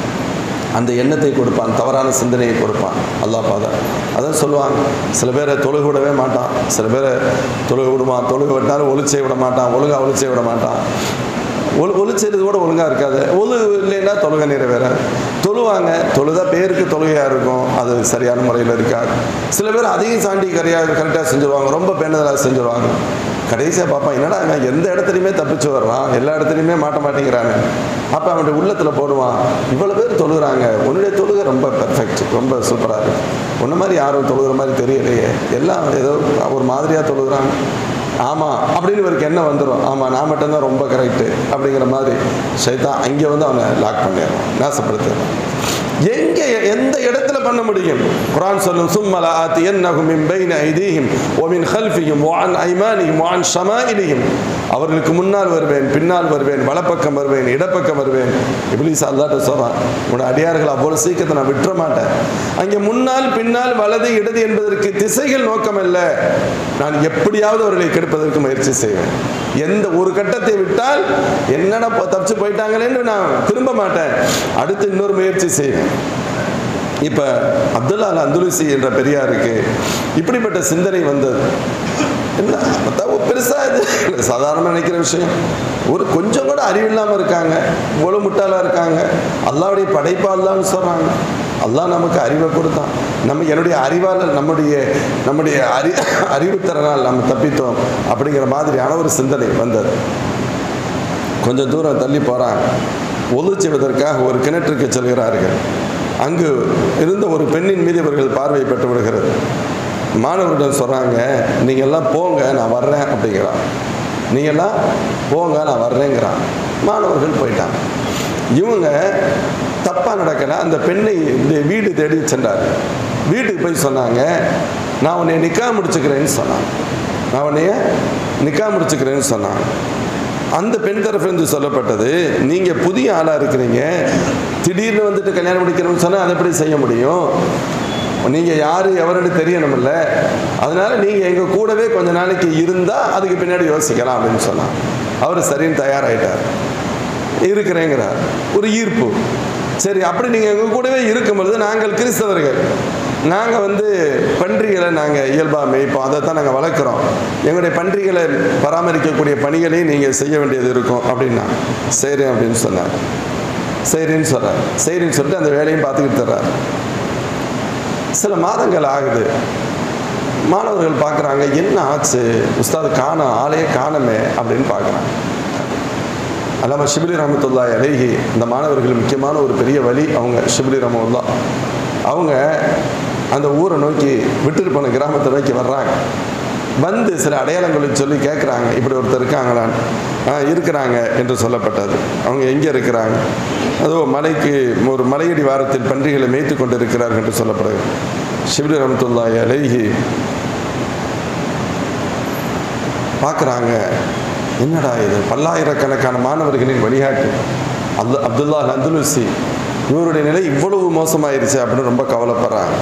அந்த எண்ணத்தை கொடுப்பான், தவறான சிந்தனையை கொடுப்பான் அல்லாஹ் பாதா. அதான் சொல்லுவாங்க, சில பேரை தொழுக விடவே மாட்டான், சில பேரை தொழுக விடுவான், தொழுக விட்டாலும் ஒளிச்சை விட மாட்டான், ஒழுங்காக ஒளிச்சை விட மாட்டான். ஒழு ஒளிச்சது கூட ஒழுங்காக இருக்காது. ஒழு இல்லைன்னா தொழுகை நிறைவேறாது. தொழுவாங்க, தொழுதா பேருக்கு தொழுகையாக இருக்கும், அது சரியான முறையில் இருக்காது. சில பேர் அதையும் தாண்டி கரையாக கரெக்டாக செஞ்சுருவாங்க, ரொம்ப பேணுதலாக செஞ்சுருவாங்க. கடைசியாக பார்ப்பான், என்னடா அவன் எந்த இடத்துலையுமே தப்பிச்சு வர்றான், எல்லா இடத்துலையுமே மாட்ட மாட்டேங்கிறாங்க. அப்போ அவனுடைய உள்ளத்தில் போடுவான், இவ்வளோ பேர் தொழுகிறாங்க, உன்னுடைய தொழுகை ரொம்ப பெர்ஃபெக்ட், ரொம்ப சூப்பராக இருக்குது, உன்ன மாதிரி யாரும் தொழுகிற மாதிரி தெரியலையே, எல்லாம் ஏதோ ஒரு மாதிரியாக தொழுகிறாங்க. ஆமாம் அப்படின்னு இவருக்கு என்ன வந்துடும், ஆமாம் நான் மட்டும்தான் ரொம்ப கரெக்டு அப்படிங்கிற மாதிரி ஷைத்தான் அங்கே வந்து அவனை லாக் பண்ணிடுறான், நாசப்படுத்திடுறான். எங்கே எந்த இடத்துல பண்ண முடியும்? குர்ஆன் சொல்லும், சும்மலா ஆத்தியன்னஹும் மின் பைன ஐதீஹிம் வ மின் கல்ஃபிஹிம் வ அன் ஐமானிஹிம் வ அன் ஷமாயிலிஹிம். அவர்களுக்கு முன்னால் வருவேன், பின்னால் வருவேன், வலப்பக்கம் வருவேன், இடப்பக்கம் வருவேன். இப்லீஸ் அல்லாஹ்ட்ட சொல்றான், உன் அடியார்கள் அவ்வளவு சீக்கிரத்தை நான் விட்டுற மாட்டேன். அங்கே முன்னால் பின்னால் வலது இடது என்பதற்கு திசைகள் நோக்கம் அல்ல, நான் எப்படியாவது அவர்களை கெடுப்பதற்கு முயற்சி செய்வேன். எந்த ஒரு கட்டத்தை விட்டால் என்னடா தப்பிச்சு போயிட்டாங்களேன்னு நான் திரும்ப மாட்டேன், அடுத்து இன்னொரு முயற்சி செய்வேன். இப்போ அப்துல்லா அல் அந்துலுசி என்ற பெரியாருக்கு இப்படிப்பட்ட சிந்தனை வந்தது. என்ன பெருசாக இது சாதாரணமாக நினைக்கிற விஷயம். ஒரு கொஞ்சம் கூட அறிவில்லாமல் இருக்காங்க, இவ்வளோ முட்டாளாக இருக்காங்க. அல்லாஹ்வுடைய படைப்பா அல்லாஹ்னு சொல்கிறாங்க. அல்லாஹ் நமக்கு அறிவை கொடுத்தான், நம்ம என்னுடைய அறிவால் நம்முடைய நம்முடைய அறி அறிவுத்திறனால் நம்ம தப்பித்தோம் அப்படிங்கிற மாதிரியான ஒரு சிந்தனை வந்தது. கொஞ்சம் தூரம் தள்ளி போகிறாங்க, ஒது செய்வதற்காக ஒரு கிணற்றுக்கு செல்கிறார்கள். அங்கு இருந்த ஒரு பெண்ணின் மீது இவர்கள் பார்வை பெற்று விடுகிறது. மாணவர்களிடம் சொல்கிறாங்க, நீங்கள்லாம் போங்க நான் வர்றேன் அப்படிங்கிறான். நீங்கள்லாம் போங்க நான் வர்றேங்கிறான். மாணவர்கள் போயிட்டாங்க. இவங்க தப்பாக நடக்கலை, அந்த பெண்ணை வீடு தேடி சென்றார். வீட்டுக்கு போய் சொன்னாங்க, நான் உன்னை நிக்கா முடிச்சுக்கிறேன்னு சொன்னான். நான் உன்னைய நிக்கா முடிச்சுக்கிறேன்னு சொன்னான். அந்த பெண் தரப்பிலிருந்து சொல்லப்பட்டது, நீங்கள் புதிய ஆளாக இருக்கிறீங்க, திடீர்னு வந்துட்டு கல்யாணம் முடிக்கணும்னு சொன்னால் அதை எப்படி செய்ய முடியும்? நீங்கள் யார் எவருன்னு தெரியணுமில்ல, அதனால் நீங்கள் எங்கள் கூடவே கொஞ்ச நாளைக்கு இருந்தால் அதுக்கு பின்னாடி யோசிக்கலாம் அப்படின்னு சொன்னான். அவர் சரின்னு தயாராகிட்டார், இருக்கிறேங்கிறார். ஒரு ஈர்ப்பு. சரி, அப்படி நீங்கள் எங்கள் கூடவே இருக்கும் பொழுது நாங்கள் கிறிஸ்தவர்கள், நாங்கள் வந்து பன்றிகளை நாங்கள் இயல்பாக மேய்ப்போம், அதை தான் நாங்கள் வளர்க்குறோம், எங்களுடைய பன்றிகளை பராமரிக்கக்கூடிய பணிகளையும் நீங்கள் செய்ய வேண்டியது இருக்கும் அப்படின்னா. சரி அப்படின்னு சொன்னார். சரின்னு சொல்கிறார். சரின்னு சொல்லிட்டு அந்த வேலையும் பார்த்துக்கிட்டு தர்றார். சில மாதங்கள் ஆகுது. மாணவர்கள் பார்க்குறாங்க, என்ன ஆச்சு உஸ்தாது, காணோம், ஆளையே காணமே அப்படின்னு பார்க்குறாங்க. அல்லாம ஷிபிலி ரஹ்மத்துல்லாஹி அலைஹி இந்த மாணவர்கள் முக்கியமான ஒரு பெரிய வழி அவங்க ஷிபிலி ரஹ்மத்துல்லாஹ் அவங்க அந்த ஊரை நோக்கி விட்டுட்டு போன கிராமத்தை நோக்கி வர்றாங்க. வந்து சில அடையாளங்களை சொல்லி கேட்குறாங்க, இப்படி ஒருத்தர் இருக்காங்களான்னு. இருக்கிறாங்க என்று சொல்லப்பட்டது. அவங்க எங்கே இருக்கிறாங்க? அதோ மலைக்கு ஒரு மலையடி வாரத்தில் பன்றிகளை மேய்த்து கொண்டு இருக்கிறார்கள் என்று சொல்லப்படுது. ஷிபிலி ரஹ்மத்துல்லாஹி அலைஹி பார்க்குறாங்க, என்னடா இது பல்லாயிரக்கணக்கான மாணவர்களின் வழிகாட்டு அல் அப்துல்லா அல் அந்துலுசி இவருடைய நிலை இவ்வளவு மோசமாயிருச்சு அப்படின்னு ரொம்ப கவலைப்படுறாங்க.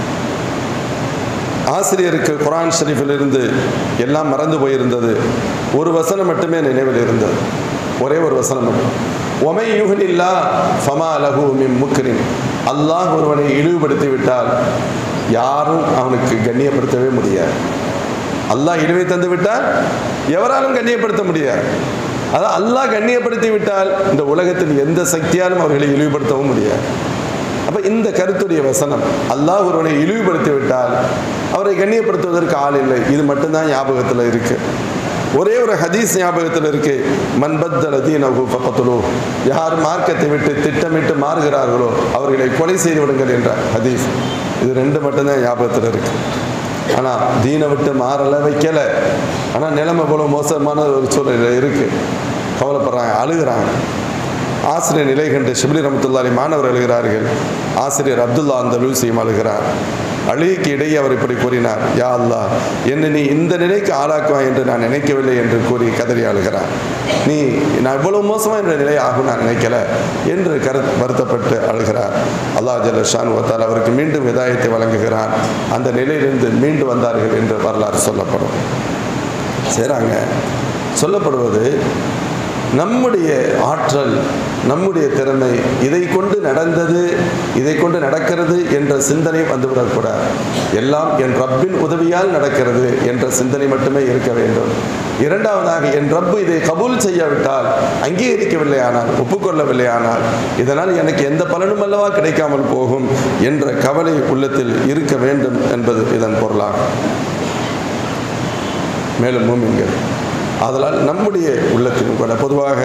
ஆசிரியருக்கு குர்ஆன் ஷரீஃபிலிருந்து எல்லாம் மறந்து போயிருந்தது. ஒரு வசனம் மட்டுமே நினைவில் இருந்தது, ஒரே ஒரு வசனம் மட்டும். ஒமை யுஹ்னில்லா ஃபமா லஹு மின் முக்ரின். அல்லாஹ் ஒருவனை இழிவுபடுத்தி விட்டால் யாரும் அவனுக்கு கண்ணியப்படுத்தவே முடியாது. அல்லாஹ் இழிவை தந்து விட்டால் எவராலும் கண்ணியப்படுத்த முடியாது. அதான் அல்லாஹ் கண்ணியப்படுத்தி விட்டால் இந்த உலகத்தில் எந்த சக்தியாலும் அவர்களை இழிவுபடுத்தவும் முடியாது. அப்போ இந்த கருத்துடைய வசனம், அல்லாஹ் ஒருவனை இழிவுபடுத்தி விட்டால் அவரை கண்ணியப்படுத்துவதற்கு ஆள் இல்லை, இது மட்டும்தான் ஞாபகத்தில் இருக்கு. ஒரே ஒரு ஹதீஸ் ஞாபகத்தில் இருக்கு, மன்பத்தல தீனஹு ஃபக்துலூ. யார் மார்க்கத்தை விட்டு திட்டமிட்டு மாறுகிறார்களோ அவர்களை கொலை செய்து விடுங்கள் என்ற ஹதீஸ். இது ரெண்டு மட்டும்தான் ஞாபகத்தில் இருக்கு. ஆனால் தீனை விட்டு மாறலை, வைக்கலை. ஆனால் நிலைமை போல மோசமான ஒரு சூழ்நிலை இருக்குது. கவலைப்படுறாங்க, அழுகிறாங்க. ஆசிரியர் நிலை கண்டு ஷிபிலி ரஹ்மத்துல்லாஹி மாணவர் அழுகிறார்கள். ஆசிரியர் அப்துல்லா அந்த லூசியும் அழுகிறார். அழுகைக்கு இடையே அவர் இப்படி கூறினார், யா அல்லாஹ், என்னை நீ இந்த நிலைக்கு ஆளாக்குவாய் என்று நான் நினைக்கவில்லை என்று கூறி கதறி அழுகிறார். நீ நான் இவ்வளவு மோசமாக என்ற நிலை ஆகும் நான் நினைக்கல என்று கரு வருத்தப்பட்டு அழுகிறார். அல்லாஹ் ஜல்ல ஷானு வ தஆலா அவருக்கு மீண்டும் ஹிதாயத்தை வழங்குகிறான். அந்த நிலையிலிருந்து மீண்டு வந்தார்கள் என்று வரலாறு சொல்லப்படும். செய்கிறாங்க. சொல்லப்படுவது நம்முடைய ஆற்றல், நம்முடைய திறமை, இதை கொண்டு நடந்தது, இதை கொண்டு நடக்கிறது என்ற சிந்தனை வந்துவிடக்கூடாது. எல்லாம் என் ரப்பின் உதவியால் நடக்கிறது என்ற சிந்தனை மட்டுமே இருக்க வேண்டும். இரண்டாவதாக, என் ரப்பு இதை கபூல் செய்யாவிட்டால், அங்கீகரிக்கவில்லை ஆனால், ஒப்புக்கொள்ளவில்லை ஆனால், இதனால் எனக்கு எந்த பலனும் அல்லவா கிடைக்காமல் போகும் என்ற கவலை உள்ளத்தில் இருக்க வேண்டும் என்பது இதன் பொருளாகும். மேலும் மூமின்கள், அதனால் நம்முடைய உள்ளத்திலும் கூட பொதுவாக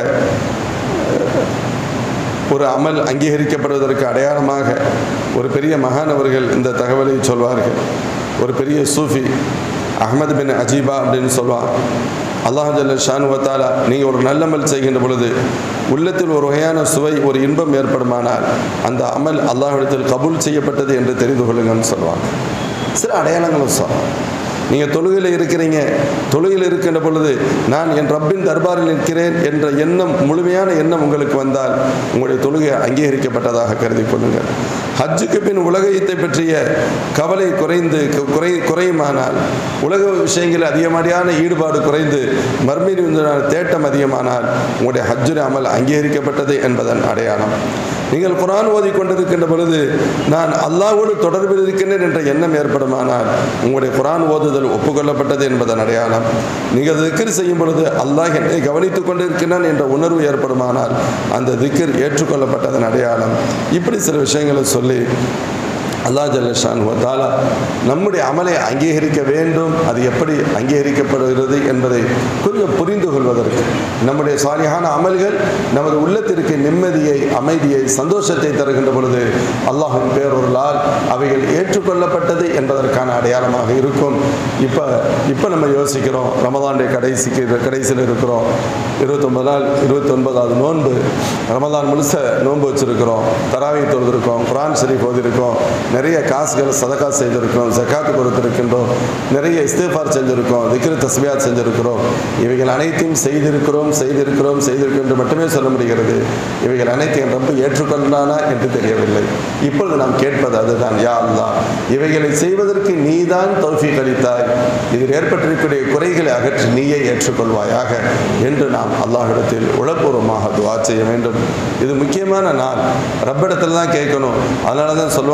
ஒரு அமல் அங்கீகரிக்கப்படுவதற்கு அடையாளமாக ஒரு பெரிய மகானவர்கள் இந்த தகவலை சொல்வார்கள். ஒரு பெரிய சூஃபி அஹ்மத் பின் அஜீபா அப்படின்னு சொல்லுவான். அல்லாஹ் ஜல்ல ஷானு வ தஆலா நீங்கள் ஒரு நல்லமல் செய்கின்ற பொழுது உள்ளத்தில் ஒரு வகையான சுவை, ஒரு இன்பம் ஏற்படுமானால் அந்த அமல் அல்லாஹ்விடத்தில் கபூல் செய்யப்பட்டது என்று தெரிந்து கொள்ளுங்கன்னு சொல்லுவாங்க. சில அடையாளங்களும் சொல்லுவாங்க. நீங்கள் தொழுகையில் இருக்கிறீங்க, தொழுகையில் இருக்கின்ற பொழுது நான் என் ரப்பின் தர்பாரில் நிற்கிறேன் என்ற எண்ணம், முழுமையான எண்ணம் உங்களுக்கு வந்தால் உங்களுடைய தொழுகை அங்கீகரிக்கப்பட்டதாக கருதி கொள்ளுங்கள். ஹஜ்ஜுக்கு பின் உலகத்தை பற்றிய கவலை குறைந்து குறை குறையுமானால், உலக விஷயங்களில் அதிகமாடியான ஈடுபாடு குறைந்து மர்மீன தேட்டம் அதிகமானால் உங்களுடைய ஹஜ்ஜுடைய அமல் அங்கீகரிக்கப்பட்டது என்பதன் அடையாளம். நீங்கள் குர்ஆன் ஓதி கொண்டிருக்கின்ற பொழுது நான் அல்லாஹ்வோடு தொடர்பில் இருக்கின்றேன் என்ற எண்ணம் ஏற்படுமானால் உங்களுடைய குர்ஆன் ஓதுதல் ஒப்புக்கொள்ளப்பட்டது என்பதன் அடையாளம். நீங்கள் திக்ர் செய்யும் பொழுது அல்லாஹ் என்னை கவனித்துக் கொண்டிருக்கிறான் என்ற உணர்வு ஏற்படுமானால் அந்த திக்ர் ஏற்றுக்கொள்ளப்பட்டதன் அடையாளம். இப்படி சில விஷயங்களை சொல்லி அல்லாஹ் ஜல்ல ஷானு வ தஆலா நம்முடைய அமலை அங்கீகரிக்க வேண்டும். அது எப்படி அங்கீகரிக்கப்படுகிறது என்பதை கொஞ்சம் புரிந்து கொள்வதற்கு, நம்முடைய சாலிஹான அமல்கள் நமது உள்ளத்திற்கு நிம்மதியை, அமைதியை, சந்தோஷத்தை தருகின்ற பொழுது அல்லாஹ்வின் பேரொருளால் அவைகள் ஏற்றுக்கொள்ளப்பட்டது என்பதற்கான அடையாளமாக இருக்கும். இப்போ இப்போ நம்ம யோசிக்கிறோம், ரமதானுடைய கடைசிக்கு கடைசியில் இருக்கிறோம், இருபத்தொன்பது நாள், இருபத்தி ஒன்பதாவது நோன்பு, ரமதான் முழுச நோன்பு வச்சுருக்கிறோம், தராவி தொழுதிருக்கோம், குர்ஆன் ஷரீஃப் ஓதிருக்கோம், நிறைய காசுகளை சதகா செய்திருக்கிறோம், ஜகாத்து கொடுத்திருக்கின்றோம், நிறைய இஸ்திஃபார் செஞ்சிருக்கோம், திக்ர் தஸ்பியாத் செஞ்சிருக்கிறோம். இவைகள் அனைத்தையும் செய்திருக்கிறோம் செய்திருக்கிறோம் செய்திருக்கிறோம் என்று மட்டுமே சொல்ல முடிகிறது. இவைகள் அனைத்தையும் ரொம்ப ஏற்றுக்கொண்டானா என்று தெரியவில்லை. இப்பொழுது நாம் கேட்பது அதுதான், யா அல்லாஹ், இவைகளை செய்வதற்கு நீதான் தௌஃபீக் அளித்தாய், இதில் ஏற்பட்டிருக்கக்கூடிய குறைகளை அகற்றி நீயே ஏற்றுக்கொள்வாயாக என்று நாம் அல்லாஹ்விடத்தில் உளப்பூர்வமாக துஆ செய்ய வேண்டும். இது முக்கியமான நாள், ரப்பிடத்தில் தான் கேட்கணும். அதனால தான் சொல்லுவாங்க,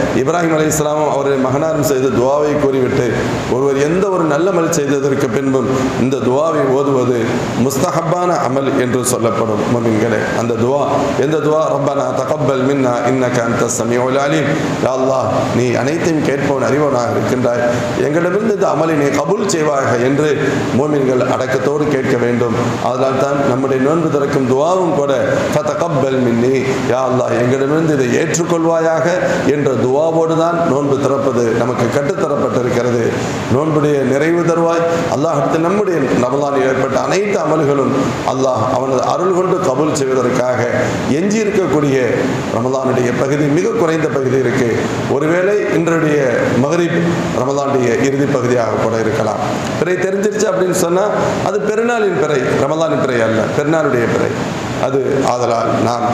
இப்ராஹிம் அலைஹிஸ்ஸலாமும் அவருடைய மகனாரும் செய்த துவாவை கூறிவிட்டு ஒருவர் எந்த ஒரு நல்ல அமல் செய்ததற்கு பின்பும் இந்த துவாவை ஓதுவது முஸ்தஹப்பான அமல் என்று சொல்லப்படும். முஃமின்களே, அந்த துவா எந்த துவா? ரப்பனா தகப்பல் மின்னா இன்னக அன்த ஸமீஉல் அலீம். யா அல்லாஹ், நீ அனைத்தையும் கேட்பவன் அறிவனாக இருக்கின்றாய், எங்களிடமிருந்து இந்த அமலை நீ கபூல் செய்வாயாக என்று முஃமின்கள் அடக்கத்தோடு கேட்க வேண்டும். அதனால் தான் நம்முடைய நோன்பு திறக்கும் துவாவும் கூட ஃபதகப்பல் மின்னி, யா அல்லாஹ் எங்களிடமிருந்து இதை ஏற்றுக்கொள்வாயாக என்ற துவாவோடு தான் நோன்பு திறப்பது நமக்கு கட்டுத்தரப்பட்டிருக்கிறது. நோன்புடைய நிறைவு தருவாய் அல்லாஹ்விடத்தில் நம்முடைய ரமலானில் ஏற்பட்ட அனைத்து அமல்களும் அல்லாஹ் அவனது அருள் கொண்டு கபூல் செய்வதற்காக எஞ்சி இருக்கக்கூடிய ரமலானுடைய பகுதி மிக குறைந்த பகுதி இருக்கு. ஒருவேளை இன்றைய மகரிப் ரமலானுடைய இறுதி பகுதியாக கூட இருக்கலாம். பிறை தெரிஞ்சிருச்சு அப்படின்னு சொன்னால் அது பெருநாளின் பிறை, ரமலானின் பிறை அல்ல, பெருநாளுடைய பிறை அது. ஆதலால் நாம்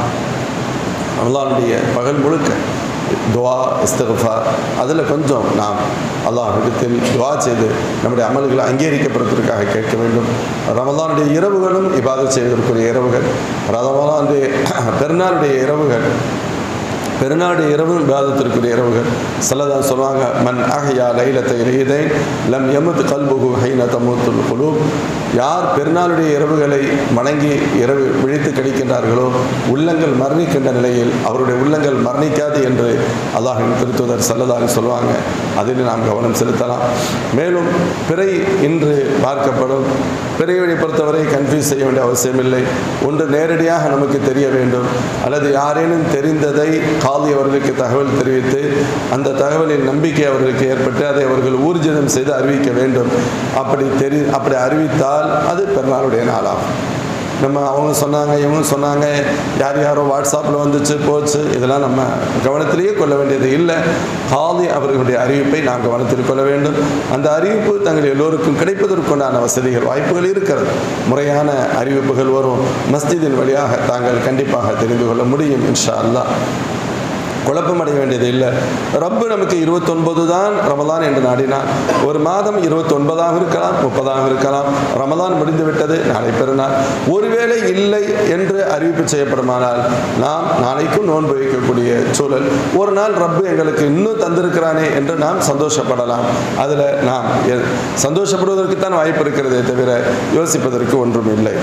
ரமலானுடைய பகல் முழுக்க துவா இஸ்திக்ஃபார் அதில் கொஞ்சம் நாம் அல்லாஹ்விடத்தில் துவா செய்து நம்முடைய அமல்களை அங்கீகரிக்கப்படுவதற்காக கேட்க வேண்டும். ரமலானுடைய இரவுகளும் இபாதத் செய்வதற்குரிய இரவுகள், ரமலானுடைய பெருநாளுடைய இரவுகள், பெருநாடு இரவு இபாதத்திற்குரிய இரவுகள். சிலதான் சொல்லுவாங்க, மன் அஹ்யா லைலத்தை ஈதைன் லம் யமுத் கல்புஹு ஹைன தமூத்துல் குலூப். யார் பெருநாளுடைய இரவுகளை வணங்கி இரவு விழித்து கழிக்கின்றார்களோ உள்ளங்கள் மரணிக்கின்ற நிலையில் அவருடைய உள்ளங்கள் மரணிக்காது என்று அல்லாஹ்வின் திருத்தூதர் ஸல்லல்லாஹு சொல்லுவாங்க. அதில் நாம் கவனம் செலுத்தலாம். மேலும் பிறை இன்று பார்க்கப்படும். பிறையை பொறுத்தவரை கன்ஃபியூஸ் செய்ய வேண்டிய அவசியமில்லை. ஒன்று நேரடியாக நமக்கு தெரிய வேண்டும், அல்லது யாரேனும் தெரிந்ததை காதி அவர்களுக்கு தகவல் தெரிவித்து அந்த தகவலின் நம்பிக்கை அவர்களுக்கு ஏற்பட்டு அதை அவர்கள் ஊர்ஜிதம் செய்து அறிவிக்க வேண்டும். அப்படி தெரி அப்படி அறிவித்தால் அது பெருநாளுடைய நாளாகும். நம்ம அவங்க சொன்னாங்க இவங்க சொன்னாங்க யார் யாரோ வாட்ஸ்அப்பில் வந்துச்சு போச்சு இதெல்லாம் நம்ம கவனத்திலேயே கொள்ள வேண்டியது இல்லை. காதி அவர்களுடைய அறிவிப்பை நாம் கவனத்தில் கொள்ள வேண்டும். அந்த அறிவிப்பு தங்கள் எல்லோருக்கும் கிடைப்பதற்குண்டான வசதிகள் வாய்ப்புகள் இருக்கிறது. முறையான அறிவிப்புகள் வரும். மஸ்ஜிதின் வழியாக தாங்கள் கண்டிப்பாக தெரிந்து கொள்ள முடியும் இன்ஷா அல்லாஹ். குழப்பம் அடைய வேண்டியது இல்லை. ரப்பு நமக்கு இருபத்தொன்பது தான் ரமலான் என்று நாடினார். ஒரு மாதம் இருபத்தொன்பதாக இருக்கலாம், முப்பதாக இருக்கலாம். ரமலான் முடிந்து விட்டது, நாளை பெருநாள். ஒருவேளை இல்லை என்று அறிவிப்பு செய்யப்படுமானால் நாம் நாளைக்கும் நோன்பு வைக்கக்கூடிய சூழல். ஒரு நாள் ரப்பு எங்களுக்கு இன்னும் தந்திருக்கிறானே என்று நாம் சந்தோஷப்படலாம். அதில் நாம் சந்தோஷப்படுவதற்கு தான் வாய்ப்பு இருக்கிறதே தவிர யோசிப்பதற்கு ஒன்றும் இல்லை.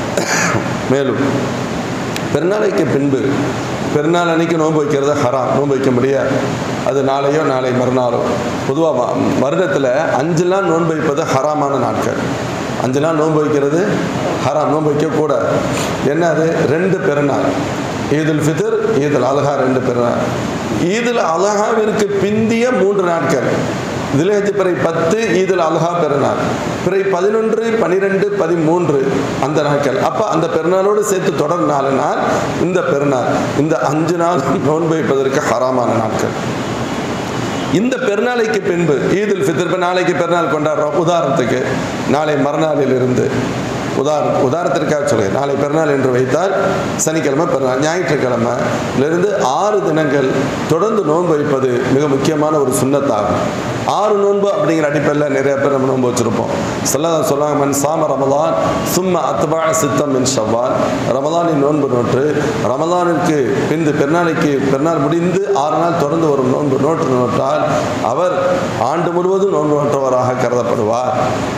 மேலும் பெருநாளைக்கு பின்பு பெருநாள் அன்னைக்கு நோன்பு வைக்கிறது ஹராம், நோன்பு வைக்க முடியாது. அது நாளையோ நாளை மறுநாளோ. பொதுவாக வருடத்தில் அஞ்சு நாள் நோன்பு வைப்பது ஹராமான நாட்கள். அஞ்சு நாள் நோன்பு வைக்கிறது ஹராம், நோன்பு வைக்கக்கூடாது. என்ன அது? ரெண்டு பெருநாள், ஈதுல் ஃபித்ர், ஈதுல் அல்ஹா, ரெண்டு பெருநாள். ஈதுல் அல்ஹாவிற்கு பிந்திய மூன்று நாட்கள், தில்ஹஜ் பிறை பத்து, ஈதுல் அல்ஹா பெருநாள், பிறை பதினொன்று, பனிரெண்டு, பதிமூன்று அந்த நாட்கள். அப்போ அந்த பெருநாளோடு சேர்த்து தொடர் நாலு நாள் இந்த பெருநாள். இந்த அஞ்சு நாள் நோன்பு வைப்பதற்கு ஹராமான நாட்கள். இந்த பெருநாளைக்கு பின்பு ஈதுல் ஃபித்ர், இப்போ நாளைக்கு பெருநாள் கொண்டாடுறோம். உதாரணத்துக்கு நாளை மறுநாளில் இருந்து உதாரண உதாரணத்திற்காக சொல்கிறேன். நாளை பெருநாள் என்று வைத்தால் சனிக்கிழமை பெருநாள், ஞாயிற்றுக்கிழமையிலிருந்து ஆறு தினங்கள் தொடர்ந்து நோன்பு வைப்பது மிக முக்கியமான ஒரு சுன்னத்தாகும். ஆறு நோன்பு அப்படிங்கிற அடிப்படையில் நிறைய பேர் நம்ம நோன்பு வச்சுருப்போம். சொல்லதான் சொல்லுவாங்க, மன் சாம ரமலான் சும்மா அத்பா சித்தம் மின் ஷவ்வால். ரமலானின் நோன்பு நோற்று ரமலானுக்கு பிந்து பெருநாளைக்கு பெருநாள் முடிந்து ஆறு நாள் தொடர்ந்து ஒரு நோன்பு நோற்று நோற்றால் அவர் ஆண்டு முழுவதும் நோன்பு நோற்றவராக கருதப்படுவார்.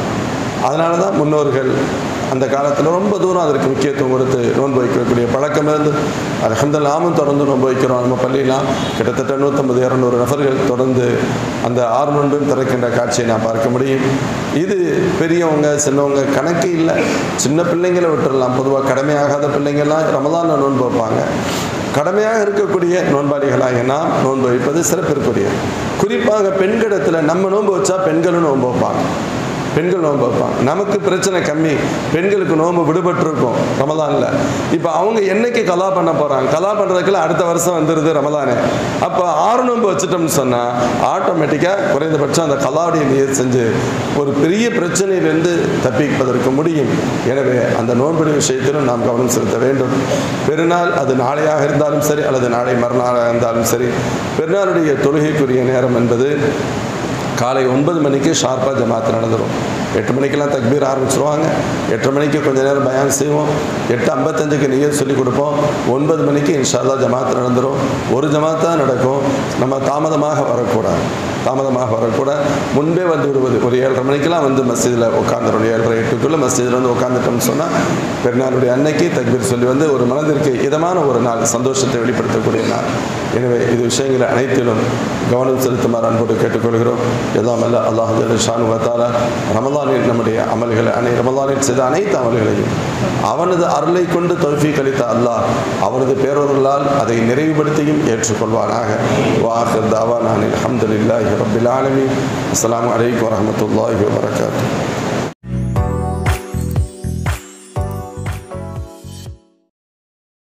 அதனால தான் முன்னோர்கள் அந்த காலத்தில் ரொம்ப தூரம் அதற்கு முக்கியத்துவம் கொடுத்து நோன்பு வைக்கக்கூடிய பழக்கம் இருந்து அல்ஹம்துலில்லாஹ் நாமும் தொடர்ந்து நோன்பு வைக்கிறோம். நம்ம பள்ளியெல்லாம் கிட்டத்தட்ட நூற்றம்பது இரநூறு நபர்கள் தொடர்ந்து அந்த ஆறு நோன்பும் திறக்கின்ற காட்சியை நான் பார்க்க முடியும். இது பெரியவங்க சின்னவங்க கணக்கு இல்லை. சின்ன பிள்ளைங்களை விட்டுடலாம். பொதுவாக கடமையாகாத பிள்ளைங்கள்லாம் ரமலான் நோன்பு வைப்பாங்க. கடமையாக இருக்கக்கூடிய நோன்பாளிகளாக நாம் நோன்பு வைப்பது சிறப்பிற்குரிய. குறிப்பாக பெண்களிடத்தில் நம்ம நோன்பு வச்சா பெண்களும் நோன்பு வைப்பாங்க. பெண்கள் நோன்பு வைப்பாங்க. நமக்கு பிரச்சனை கம்மி, பெண்களுக்கு நோன்பு விடுபட்டிருக்கும் ரமலானில். இப்போ அவங்க என்னைக்கு கலா பண்ண போகிறாங்க? கலா பண்ணுறதுக்குள்ள அடுத்த வருஷம் வந்துடுது ரமலானு. அப்போ ஆறு நோன்பு வச்சுட்டோம்னு சொன்னால் ஆட்டோமேட்டிக்காக குறைந்தபட்சம் அந்த கலாவுடைய முயற்சி செஞ்சு ஒரு பெரிய பிரச்சனையிலிருந்து தப்பிப்பதற்கு முடியும். எனவே அந்த நோன்புடைய விஷயத்திலும் நாம் கவனம் செலுத்த வேண்டும். பெருநாள் அது நாளையாக இருந்தாலும் சரி அல்லது நாளை மறுநாளாக இருந்தாலும் சரி, பெருநாளுடைய தொழுகைக்குரிய நேரம் என்பது காலை ஒன்பது மணிக்கு ஷார்ப்பாக ஜமாத்து நடந்துடும். எட்டு மணிக்கெல்லாம் தக்பீர் ஆரம்பிச்சிருவாங்க. எட்டு மணிக்கு கொஞ்சம் நேரம் பயான் செய்வோம். எட்டு ஐம்பத்தஞ்சுக்கு நியத் சொல்லிக் கொடுப்போம். ஒன்பது மணிக்கு இன்ஷா அல்லாஹ் ஜமாத்து நடந்துடும். ஒரு ஜமாத் தான் நடக்கும். நம்ம தாமதமாக வரக்கூடாது தாமதமாக வரக்கூடாது முன்பே வந்து விடுவது. ஒரு ஏழரை மணிக்கெல்லாம் வந்து மஸ்ஜிதில் உட்காந்துடும். ஏழரை எட்டுக்குள்ளே மஸ்ஜிதில் வந்து உட்காந்துட்டோம்னு சொன்னால் பெருநாளுடைய அன்னைக்கு தக்பீர் சொல்லி வந்து ஒரு மனதிற்கு இதமான ஒரு நாள், சந்தோஷத்தை வெளிப்படுத்தக்கூடிய நாள். எனவே இது விஷயங்களை அனைத்திலும் கவனம் செலுத்துமாறு அன்போடு கேட்டுக்கொள்கிறோம். எல்லாம் அல்ல அல்லாஹ் ஜல்ல ஷானு வ தஆலா ரமலானில் நம்முடைய அமல்களை அனை ரமலானில் செய்த அனைத்து அமல்களையும் அவனது அருளை கொண்டு தௌஃபீக் அளித்த அல்லாஹ் அவனது பேரொருளால் அதை நிறைவுபடுத்தியும் ஏற்றுக்கொள்வானாக. வாஹிர் தாவானா அல்ஹம்துலில்லாஹி ரப்பில் ஆலமீன். அஸ்ஸலாமு அலைக்கும் வரஹ்மத்துல்லாஹி வபரகாத்துஹு.